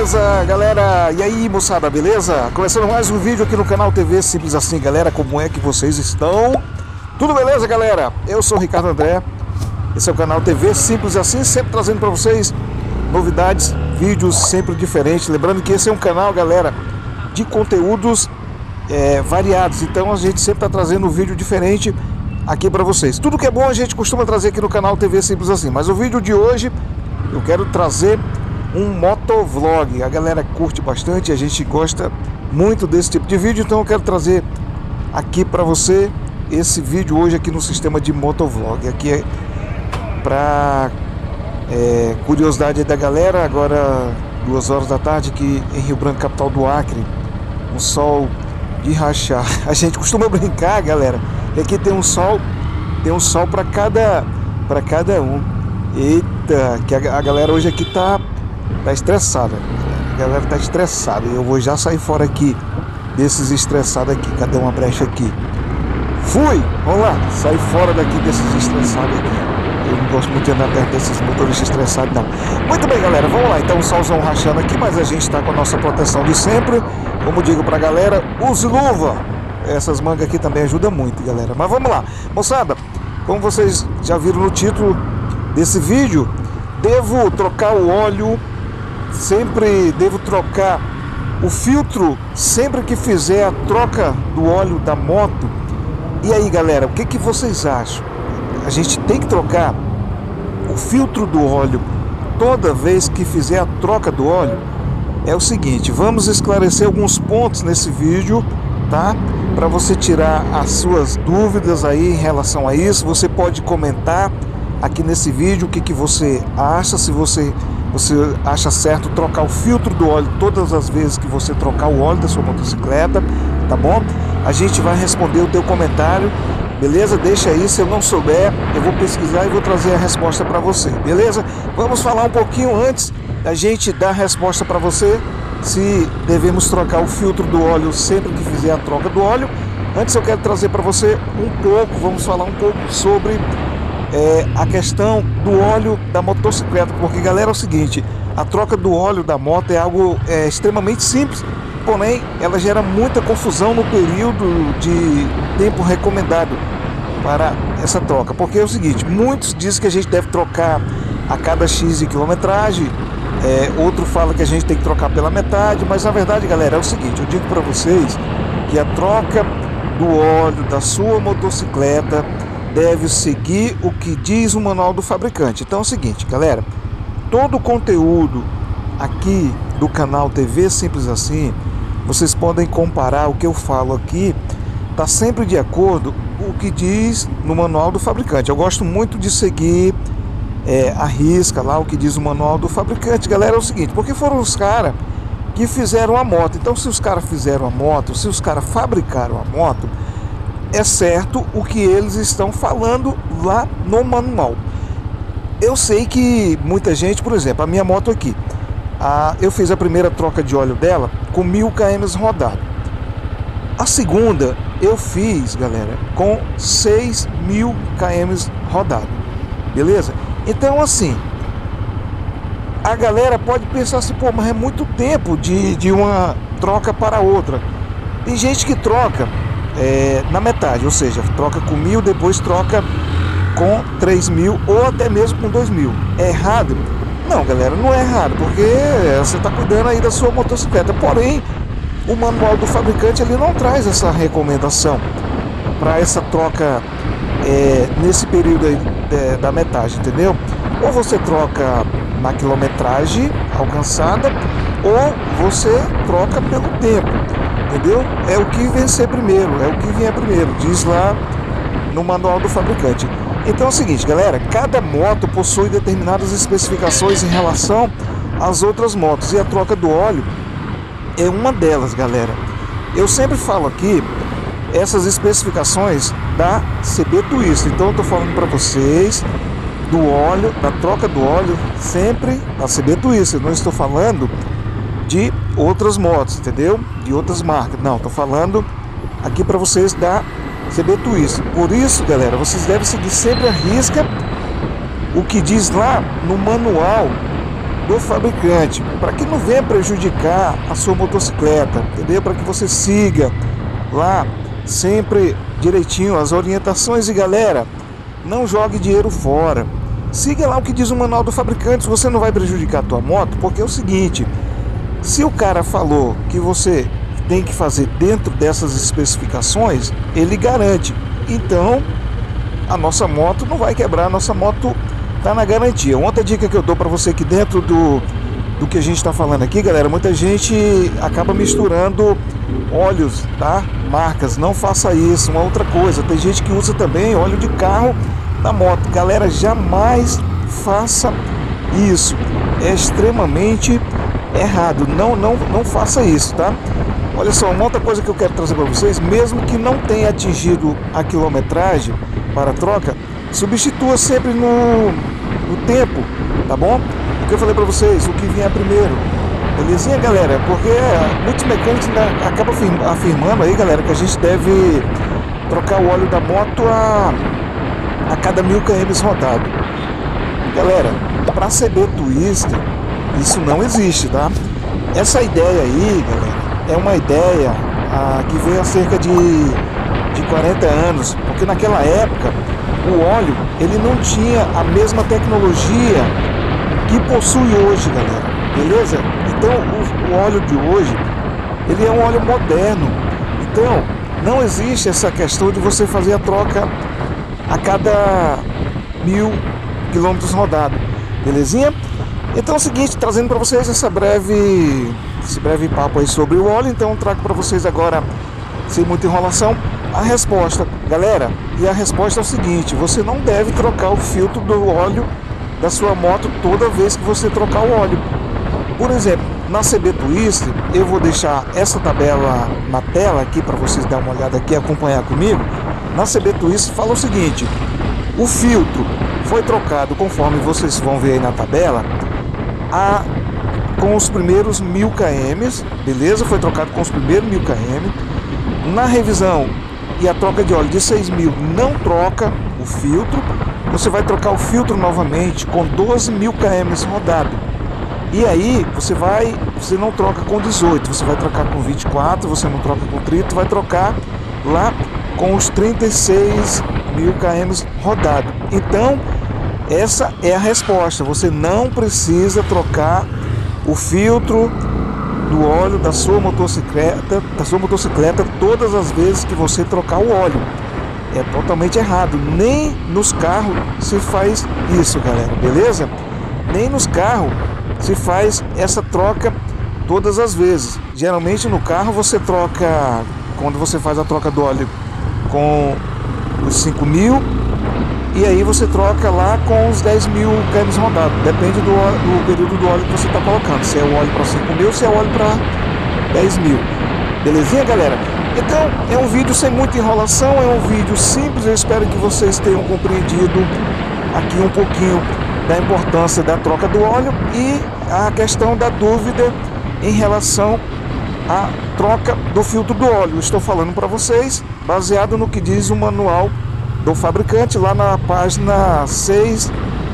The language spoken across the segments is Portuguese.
Beleza, galera? E aí, moçada, beleza? Começando mais um vídeo aqui no canal TV Simples Assim, galera. Como é que vocês estão? Tudo beleza, galera? Eu sou o Ricardo André. Esse é o canal TV Simples Assim, sempre trazendo para vocês novidades, vídeos sempre diferentes. Lembrando que esse é um canal, galera, de conteúdos variados. Então a gente sempre está trazendo um vídeo diferente aqui para vocês. Tudo que é bom a gente costuma trazer aqui no canal TV Simples Assim. Mas o vídeo de hoje eu quero trazer um motovlog. A galera curte bastante, a gente gosta muito desse tipo de vídeo, então eu quero trazer aqui para você esse vídeo hoje aqui no sistema de motovlog. Aqui é para curiosidade da galera. Agora 2 horas da tarde aqui em Rio Branco, capital do Acre, um sol de rachar. A gente costuma brincar, galera, que aqui tem um sol para cada um. Eita, que a galera hoje aqui tá estressada. A galera tá estressada. Eu vou já sair fora aqui desses estressados aqui. Cadê uma brecha aqui? Fui! Vamos lá, sair fora daqui desses estressados aqui. Eu não gosto muito de andar perto desses motoristas estressados, não. Muito bem, galera, vamos lá. Então, um solzão rachando aqui, mas a gente tá com a nossa proteção de sempre. Como digo pra galera, use luva. Essas mangas aqui também ajudam muito, galera. Mas vamos lá, moçada. Como vocês já viram no título desse vídeo, devo trocar o óleo, sempre devo trocar o filtro sempre que fizer a troca do óleo da moto. E aí, galera, o que vocês acham? A gente tem que trocar o filtro do óleo toda vez que fizer a troca do óleo? É o seguinte, vamos esclarecer alguns pontos nesse vídeo, tá? Para você tirar as suas dúvidas aí em relação a isso. Você pode comentar aqui nesse vídeo o que você acha, se você acha certo trocar o filtro do óleo todas as vezes que você trocar o óleo da sua motocicleta, tá bom? A gente vai responder o teu comentário, beleza? Deixa aí, se eu não souber, eu vou pesquisar e vou trazer a resposta para você, beleza? Vamos falar um pouquinho antes da gente dar a resposta para você, se devemos trocar o filtro do óleo sempre que fizer a troca do óleo. Antes eu quero trazer para você vamos falar um pouco sobre a questão do óleo da motocicleta, porque, galera, é o seguinte, a troca do óleo da moto é algo extremamente simples, porém ela gera muita confusão no período de tempo recomendado para essa troca, porque é o seguinte, muitos dizem que a gente deve trocar a cada X de quilometragem, outro fala que a gente tem que trocar pela metade, mas na verdade, galera, é o seguinte, eu digo para vocês que a troca do óleo da sua motocicleta deve seguir o que diz o manual do fabricante. Então é o seguinte, galera, todo o conteúdo aqui do canal TV Simples Assim, vocês podem comparar o que eu falo aqui, tá sempre de acordo com o que diz no manual do fabricante. Eu gosto muito de seguir a risca lá o que diz o manual do fabricante, galera. É o seguinte, porque foram os caras que fizeram a moto. Então, se os caras fizeram a moto, se os caras fabricaram a moto, é certo o que eles estão falando lá no manual. Eu sei que muita gente, por exemplo, a minha moto aqui, eu fiz a primeira troca de óleo dela com 1000 km rodado. A segunda eu fiz, galera, com 6000 km rodado. Beleza? Então, assim, a galera pode pensar assim, pô, mas é muito tempo de uma troca para outra. Tem gente que troca na metade, ou seja, troca com 1000, depois troca com 3000 ou até mesmo com 2000. É errado? Não, galera, não é errado, porque você está cuidando aí da sua motocicleta. Porém, o manual do fabricante ele não traz essa recomendação para essa troca nesse período aí da metade, entendeu? Ou você troca na quilometragem alcançada, ou você troca pelo tempo, entendeu? É o que vencer primeiro, é o que vier primeiro, diz lá no manual do fabricante. Então é o seguinte, galera, cada moto possui determinadas especificações em relação às outras motos, e a troca do óleo é uma delas, galera. Eu sempre falo aqui essas especificações da CB Twister, então eu estou falando para vocês do óleo, da troca do óleo sempre da CB Twister, não estou falando de outras motos, entendeu? De outras marcas, não, estou falando aqui para vocês da CB Twister. Por isso, galera, vocês devem seguir sempre a risca o que diz lá no manual do fabricante, para que não venha prejudicar a sua motocicleta, entendeu? Para que você siga lá sempre direitinho as orientações. E galera, não jogue dinheiro fora, siga lá o que diz o manual do fabricante. Você não vai prejudicar a tua moto, porque é o seguinte: se o cara falou que você tem que fazer dentro dessas especificações, ele garante. Então a nossa moto não vai quebrar, a nossa moto tá na garantia. Outra dica que eu dou para você aqui dentro do que a gente está falando aqui, galera, muita gente acaba misturando óleos, tá? Marcas, não faça isso. Uma outra coisa, tem gente que usa também óleo de carro na moto. Galera, jamais faça isso, é extremamente errado. Não faça isso, tá? Olha só, uma outra coisa que eu quero trazer para vocês: mesmo que não tenha atingido a quilometragem para a troca, substitua sempre no tempo, tá bom? O que eu falei para vocês, o que vier primeiro, belezinha, galera? Porque muitos mecânicos acabam afirmando aí, galera, que a gente deve trocar o óleo da moto a cada 1000 km rodado. Galera, para CB Twister, isso não existe, tá? Essa ideia aí, galera, é uma ideia que veio há cerca de 40 anos, porque naquela época o óleo ele não tinha a mesma tecnologia que possui hoje, galera, beleza? Então o óleo de hoje ele é um óleo moderno, então não existe essa questão de você fazer a troca a cada 1000 km rodados, belezinha? Então é o seguinte, trazendo para vocês esse breve papo aí sobre o óleo. Então trago para vocês agora, sem muita enrolação, a resposta, galera. E a resposta é o seguinte: você não deve trocar o filtro do óleo da sua moto toda vez que você trocar o óleo. Por exemplo, na CB Twister, eu vou deixar essa tabela na tela aqui para vocês darem uma olhada aqui e acompanhar comigo. Na CB Twister fala o seguinte: o filtro foi trocado, conforme vocês vão ver aí na tabela, com os primeiros 1000 km, beleza? Foi trocado com os primeiros 1000 km. Na revisão e a troca de óleo de 6000 não troca o filtro. Você vai trocar o filtro novamente com 12.000 km rodado. E aí você não troca com 18, você vai trocar com 24, você não troca com 30, vai trocar lá com os 36.000 km rodado. Então essa é a resposta: você não precisa trocar o filtro do óleo da sua motocicleta todas as vezes que você trocar o óleo. É totalmente errado. Nem nos carros se faz isso, galera, beleza? Nem nos carros se faz essa troca todas as vezes. Geralmente no carro você troca, quando você faz a troca do óleo com os 5.000, e aí você troca lá com os 10.000 km rodados. Depende do período do óleo que você está colocando, se é o óleo para 5.000 ou se é o óleo para 10.000. Belezinha, galera? Então é um vídeo sem muita enrolação, é um vídeo simples. Eu espero que vocês tenham compreendido aqui um pouquinho da importância da troca do óleo e a questão da dúvida em relação à troca do filtro do óleo. Estou falando para vocês baseado no que diz o manual do fabricante lá na página 6/2,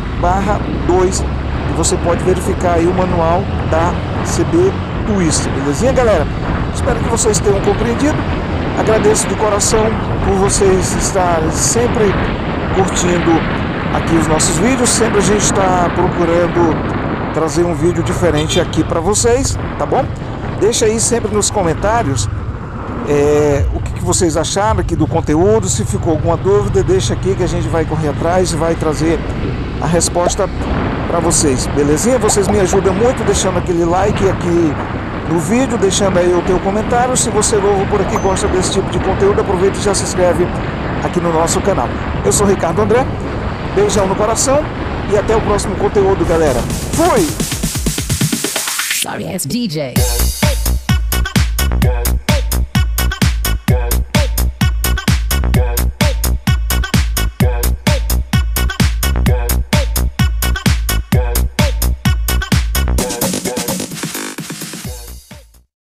e você pode verificar aí o manual da CB Twister, belezinha, galera? Espero que vocês tenham compreendido. Agradeço de coração por vocês estarem sempre curtindo aqui os nossos vídeos. Sempre a gente está procurando trazer um vídeo diferente aqui para vocês, tá bom? Deixa aí sempre nos comentários o que vocês acharam aqui do conteúdo. Se ficou alguma dúvida, deixa aqui que a gente vai correr atrás e vai trazer a resposta para vocês, belezinha? Vocês me ajudam muito deixando aquele like aqui no vídeo, deixando aí o teu comentário. Se você é novo por aqui, gosta desse tipo de conteúdo, aproveita e já se inscreve aqui no nosso canal. Eu sou Ricardo André, beijão no coração e até o próximo conteúdo, galera. Fui! Sorry ass DJ.